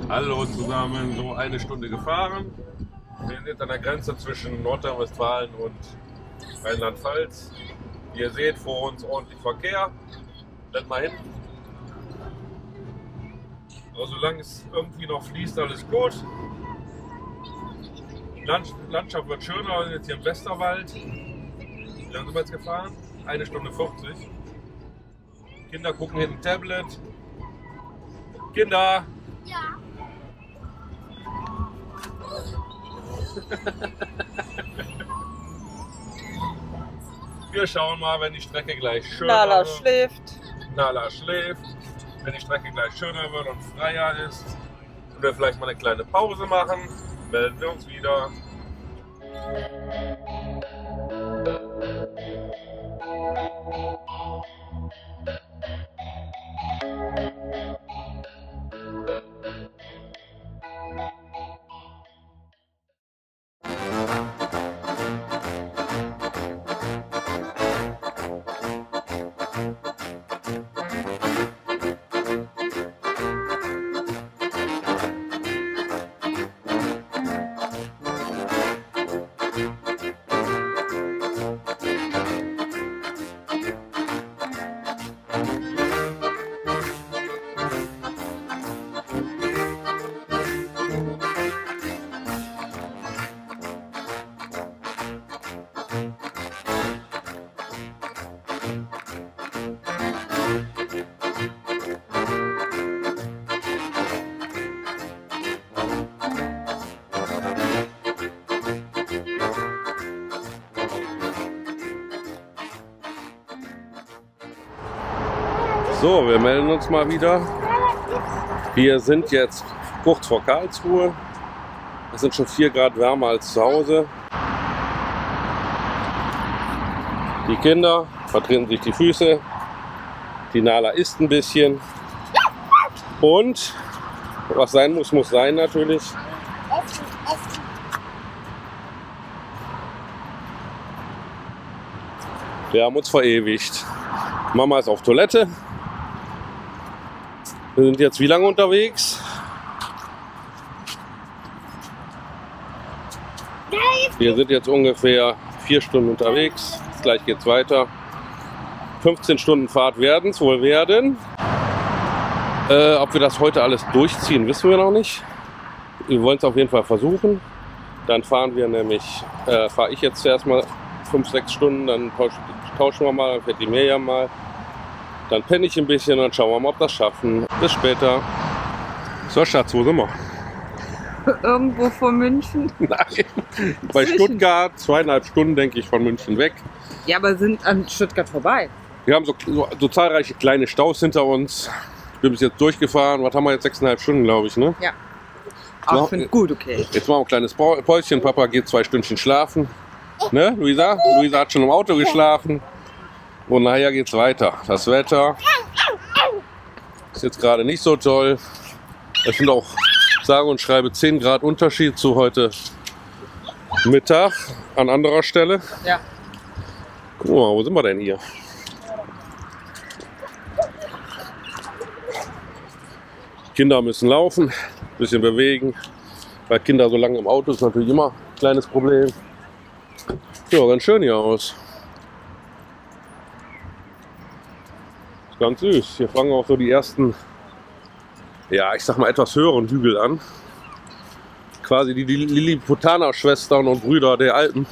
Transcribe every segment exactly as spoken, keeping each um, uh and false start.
Hallo zusammen, so eine Stunde gefahren. Wir sind an der Grenze zwischen Nordrhein-Westfalen und Rheinland-Pfalz. Wie ihr seht, vor uns ordentlich Verkehr. Bleibt mal hin. Aber solange es irgendwie noch fließt, alles gut. Die Landschaft wird schöner, wir sind jetzt hier im Westerwald. Wie lange sind wir jetzt gefahren? Eine Stunde vierzig. Kinder gucken hier ein Tablet. Kinder! Ja. Wir schauen mal, wenn die Strecke gleich schöner Nala wird. schläft. Nala schläft. Wenn die Strecke gleich schöner wird und freier ist und wir vielleicht mal eine kleine Pause machen, melden wir uns wieder. So, wir melden uns mal wieder. Wir sind jetzt kurz vor Karlsruhe. Es sind schon vier Grad wärmer als zu Hause. Die Kinder vertreten sich die Füße. Die Nala isst ein bisschen. Und was sein muss, muss sein natürlich. Wir haben uns verewigt. Mama ist auf Toilette. Wir sind jetzt wie lange unterwegs? Wir sind jetzt ungefähr vier Stunden unterwegs. Gleich geht's weiter. fünfzehn Stunden Fahrt werden es wohl werden. Äh, ob wir das heute alles durchziehen, wissen wir noch nicht. Wir wollen es auf jeden Fall versuchen. Dann fahren wir nämlich, äh, fahre ich jetzt zuerst mal fünf, sechs Stunden, dann tauschen, tauschen wir mal, dann fährt die Mirjam mal. Dann penne ich ein bisschen und dann schauen wir mal, ob wir das schaffen. Bis später. So, Schatz, wo sind wir? Irgendwo vor München. Nein, bei Zwischen. Stuttgart, zweieinhalb Stunden, denke ich, von München weg. Ja, aber sind an Stuttgart vorbei. Wir haben so, so, so zahlreiche kleine Staus hinter uns. Ich bin bis jetzt durchgefahren. Was haben wir jetzt? Sechseinhalb Stunden, glaube ich, ne? Ja. Noch- Auch finde gut, okay. Jetzt machen wir ein kleines Pau- Päuschen. Papa geht zwei Stündchen schlafen. Ne, Luisa? Luisa hat schon im Auto geschlafen. Und nachher geht's weiter. Das Wetter ist jetzt gerade nicht so toll. Es sind auch, sage und schreibe, zehn Grad Unterschied zu heute Mittag an anderer Stelle. Ja. Guck mal, wo sind wir denn hier? Kinder müssen laufen, ein bisschen bewegen. Weil Kinder so lange im Auto ist natürlich immer ein kleines Problem. Ja, ganz schön hier aus. Ist ganz süß. Hier fangen auch so die ersten, ja, ich sag mal etwas höheren Hügel an. Quasi die Lilliputaner-Schwestern und Brüder der Alpen.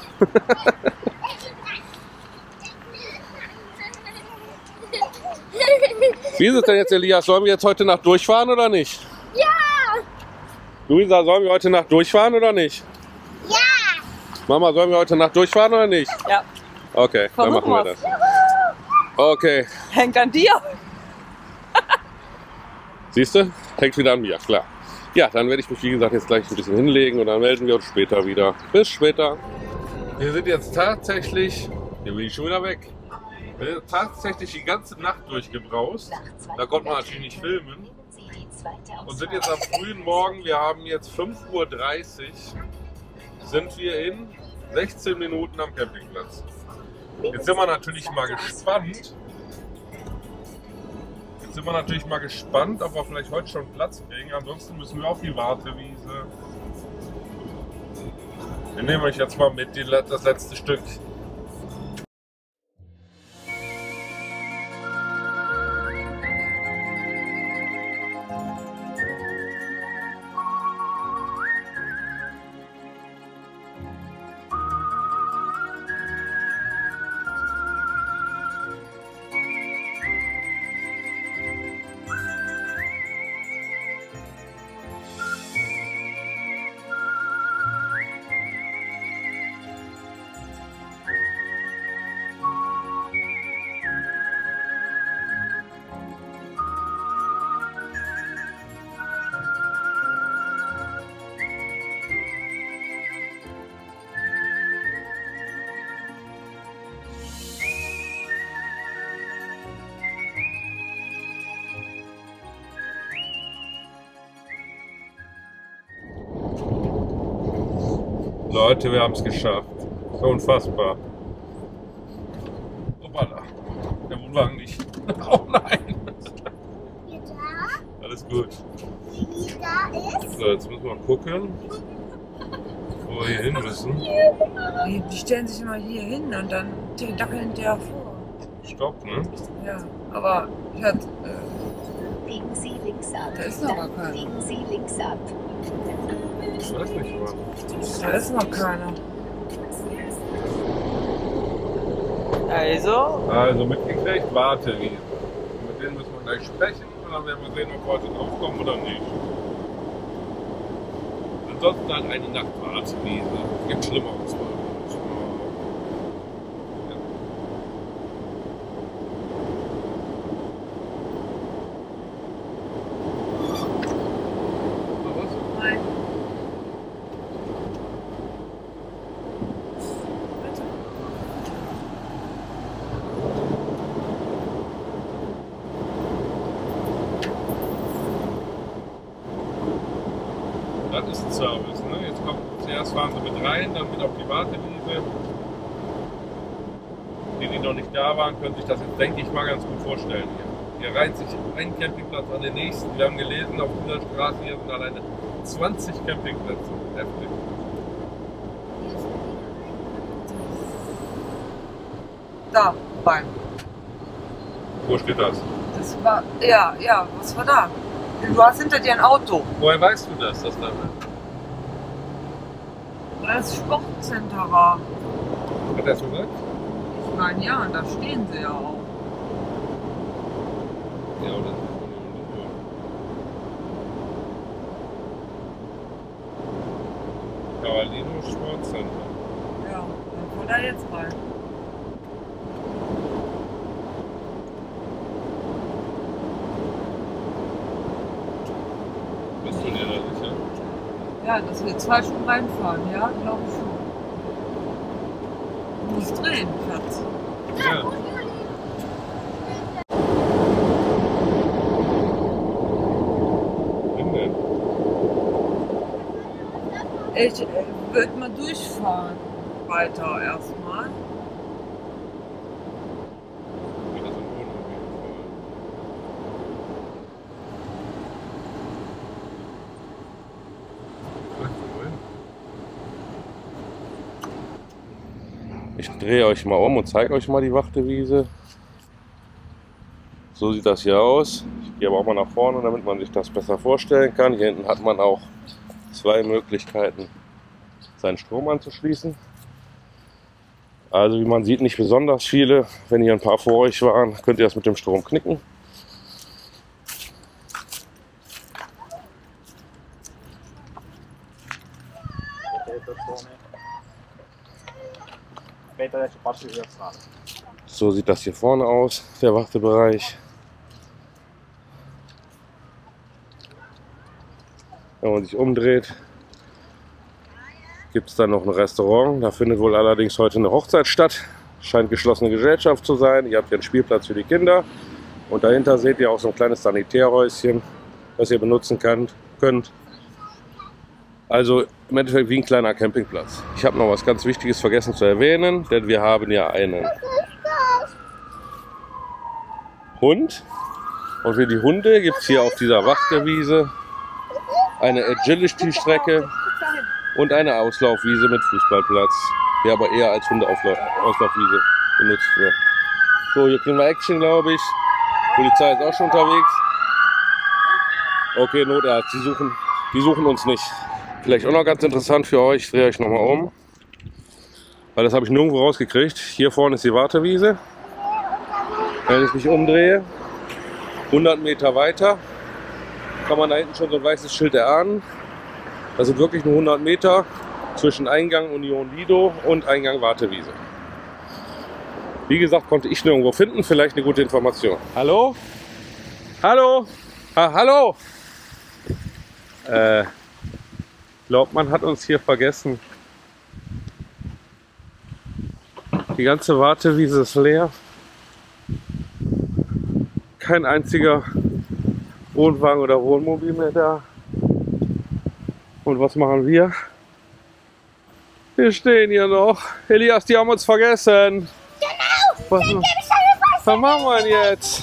Wie ist es denn jetzt, Elias? Sollen wir jetzt heute Nacht durchfahren oder nicht? Ja! Luisa, sollen wir heute Nacht durchfahren oder nicht? Ja! Mama, sollen wir heute Nacht durchfahren oder nicht? Ja. Okay, dann Versuchen machen wir wir's. das. Okay, Hängt an dir. siehst du? Hängt wieder an mir, klar. Ja, dann werde ich mich, wie gesagt, jetzt gleich ein bisschen hinlegen und dann melden wir uns später wieder. Bis später. Wir sind jetzt tatsächlich, hier bin ich schon wieder weg. Wir sind tatsächlich die ganze Nacht durchgebraust. Da konnte man natürlich nicht filmen. Und sind jetzt am frühen Morgen, wir haben jetzt fünf Uhr dreißig, sind wir in sechzehn Minuten am Campingplatz. Jetzt sind wir natürlich mal gespannt, Jetzt sind wir natürlich mal gespannt, ob wir vielleicht heute schon Platz kriegen. Ansonsten müssen wir auf die Wartewiese. Wir nehmen euch jetzt mal mit, die, das letzte Stück. Leute, wir haben es geschafft. So unfassbar. Hoppala. Der Wohnwagen nicht. Oh nein. Hier da? Alles gut. Wie da ist? So, jetzt müssen wir mal gucken, wo wir hier hin müssen. Die, die stellen sich immer hier hin und dann die dackeln der vor. Stopp, ne? Ja, aber Schatz, äh, Biegen Sie links ab. Da ist noch Dann gar keiner. biegen Sie links ab. Ich weiß nicht, was. da ist noch keiner. Also? Also mitgekriegt, Wartewiese. Mit denen müssen wir gleich sprechen und dann werden wir sehen, ob wir heute draufkommen oder nicht. Ansonsten halt eine Nacht Wartewiese. Gibt Schlimmeres. Nein. Das ist ein Service, ne? Jetzt kommt, zuerst fahren sie mit rein, dann mit auf die Wartewiese. Die, die noch nicht da waren, können sich das jetzt, denke ich mal, ganz gut vorstellen hier. Hier reiht sich ein Campingplatz an den nächsten. Wir haben gelesen, auf dieser Straße hier sind alleine zwanzig Campingplätze. Heftig. Da, rein. Wo steht das? Das war, ja, ja, was war da? Du hast hinter dir ein Auto. Woher weißt du das, dass da Das Sportcenter war. Hat er so gesagt? Ich meine, ja, und da stehen sie ja auch. Ja, oder? Cavallino Sportcenter. Ja, dann kommt er jetzt rein. Bist du dir da sicher? Ja, dass wir zwei Stunden reinfahren, ja, glaube ich schon. Du musst drehen, Schatz. Ja. Nimm den. Ich äh, würde mal durchfahren. Weiter erstmal. Wie das im Boden auf jeden Fall. Ich drehe euch mal um und zeige euch mal die Wartewiese. So sieht das hier aus. Ich gehe aber auch mal nach vorne, damit man sich das besser vorstellen kann. Hier hinten hat man auch zwei Möglichkeiten, seinen Strom anzuschließen. Also wie man sieht, nicht besonders viele. Wenn hier ein paar vor euch waren, könnt ihr das mit dem Strom knicken. So sieht das hier vorne aus, der Wartebereich. Wenn man sich umdreht, gibt es dann noch ein Restaurant. Da findet wohl allerdings heute eine Hochzeit statt. Scheint geschlossene Gesellschaft zu sein. Ihr habt hier einen Spielplatz für die Kinder. Und dahinter seht ihr auch so ein kleines Sanitärhäuschen, das ihr benutzen könnt. Also im Endeffekt wie ein kleiner Campingplatz. Ich habe noch was ganz Wichtiges vergessen zu erwähnen, denn wir haben ja einen Hund. Und für die Hunde gibt es hier auf dieser Wachtewiese eine Agility-Strecke und eine Auslaufwiese mit Fußballplatz, der aber eher als Hundeauslaufwiese benutzt wird. So, hier kriegen wir Action, glaube ich. Polizei ist auch schon unterwegs. Okay, Notarzt, die suchen, die suchen uns nicht. Vielleicht auch noch ganz interessant für euch, ich drehe euch nochmal um. Weil das habe ich nirgendwo rausgekriegt. Hier vorne ist die Wartewiese. Wenn ich mich umdrehe, hundert Meter weiter, kann man da hinten schon so ein weißes Schild erahnen. Das sind wirklich nur hundert Meter zwischen Eingang Union Lido und Eingang Wartewiese. Wie gesagt, konnte ich nirgendwo finden. Vielleicht eine gute Information. Hallo? Hallo? Ah, hallo? Äh, glaubt, man hat uns hier vergessen. Die ganze Wartewiese ist leer. Kein einziger Wohnwagen oder Wohnmobil mehr da. Und was machen wir? Wir stehen hier noch. Elias, die haben uns vergessen. Genau. Was, was machen wir denn jetzt?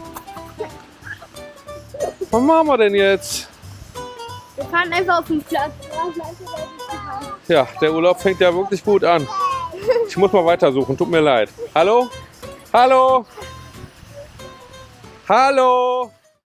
Was machen wir denn jetzt? Wir fahren einfach auf den Platz. Ja, der Urlaub fängt ja wirklich gut an. Ich muss mal weitersuchen, tut mir leid. Hallo? Hallo? Hallo?